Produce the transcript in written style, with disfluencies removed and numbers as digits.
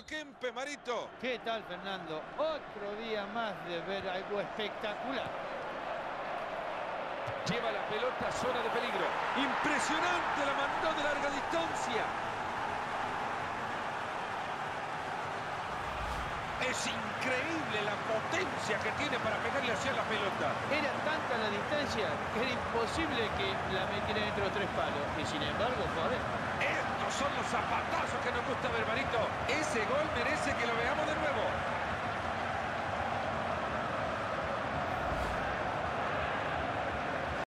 Marito Kempes, Marito. ¿Qué tal, Fernando? Otro día más de ver algo espectacular. Lleva la pelota a zona de peligro. Impresionante, la mandó de larga distancia. Es increíble la potencia que tiene para pegarle hacia la pelota. Era tanta la distancia que era imposible que la metiera entre los tres palos. Y sin embargo, fue adentro. Estos son los zapatazos que nos gusta ver, Marito.